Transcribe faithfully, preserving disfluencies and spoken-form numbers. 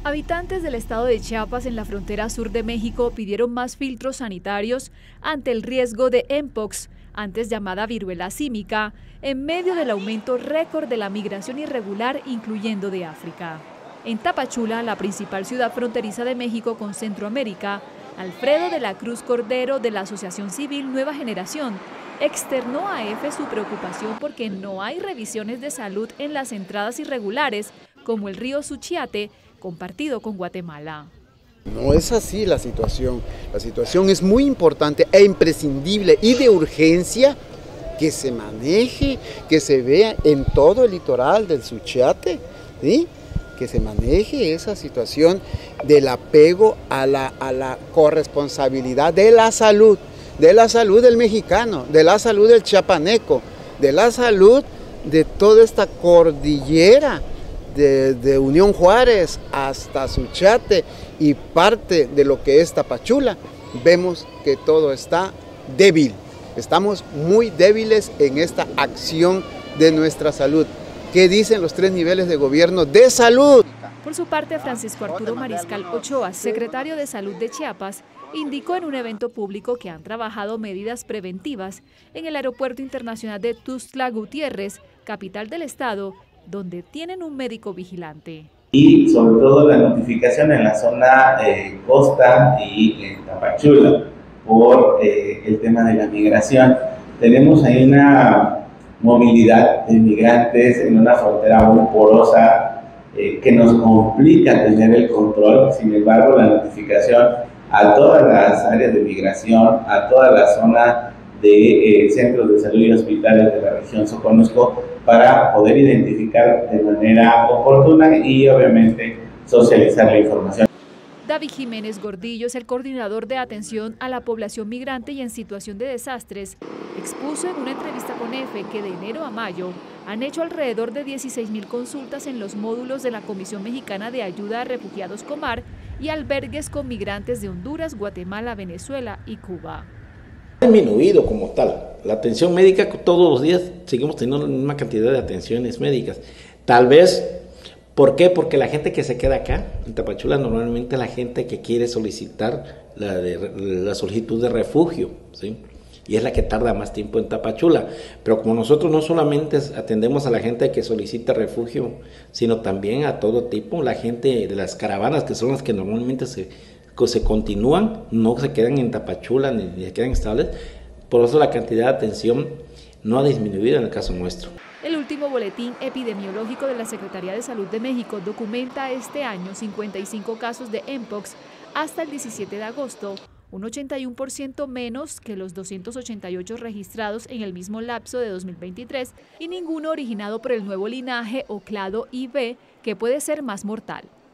Habitantes del estado de Chiapas en la frontera sur de México pidieron más filtros sanitarios ante el riesgo de Mpox, antes llamada viruela símica, en medio del aumento récord de la migración irregular, incluyendo de África. En Tapachula, la principal ciudad fronteriza de México con Centroamérica, Alfredo de la Cruz Cordero de la Asociación Civil Nueva Generación externó a EFE su preocupación porque no hay revisiones de salud en las entradas irregulares, como el río Suchiate, compartido con Guatemala. No es así la situación. La situación es muy importante e imprescindible y de urgencia que se maneje, que se vea en todo el litoral del Suchiate, ¿sí? Que se maneje esa situación del apego a la, a la corresponsabilidad de la salud, de la salud del mexicano, de la salud del chiapaneco, de la salud de toda esta cordillera, desde Unión Juárez hasta Suchiate y parte de lo que es Tapachula. Vemos que todo está débil, estamos muy débiles en esta acción de nuestra salud. ¿Qué dicen los tres niveles de gobierno de salud? Por su parte, Francisco Arturo Mariscal Ochoa, secretario de Salud de Chiapas, indicó en un evento público que han trabajado medidas preventivas en el Aeropuerto Internacional de Tuxtla Gutiérrez, capital del estado, donde tienen un médico vigilante. Y sobre todo la notificación en la zona eh, costa y en Tapachula por eh, el tema de la migración. Tenemos ahí una movilidad de migrantes en una frontera muy porosa eh, que nos complica tener el control. Sin embargo, la notificación a todas las áreas de migración, a toda la zona de eh, centros de salud y hospitales de la región Soconusco, para poder identificar de manera oportuna y obviamente socializar la información. David Jiménez Gordillo es el coordinador de atención a la población migrante y en situación de desastres. Expuso en una entrevista con EFE que de enero a mayo han hecho alrededor de dieciséis mil consultas en los módulos de la Comisión Mexicana de Ayuda a Refugiados Comar y albergues con migrantes de Honduras, Guatemala, Venezuela y Cuba. Ha disminuido como tal. La atención médica, todos los días seguimos teniendo la misma cantidad de atenciones médicas. Tal vez, ¿por qué? Porque la gente que se queda acá, en Tapachula, normalmente la gente que quiere solicitar la, de, la solicitud de refugio, ¿sí? Y es la que tarda más tiempo en Tapachula. Pero como nosotros no solamente atendemos a la gente que solicita refugio, sino también a todo tipo, la gente de las caravanas, que son las que normalmente se, se continúan, no se quedan en Tapachula ni, ni se quedan estables. Por eso la cantidad de atención no ha disminuido en el caso nuestro. El último boletín epidemiológico de la Secretaría de Salud de México documenta este año cincuenta y cinco casos de Mpox hasta el diecisiete de agosto, un ochenta y uno por ciento menos que los doscientos ochenta y ocho registrados en el mismo lapso de dos mil veintitrés y ninguno originado por el nuevo linaje o clado I B, que puede ser más mortal.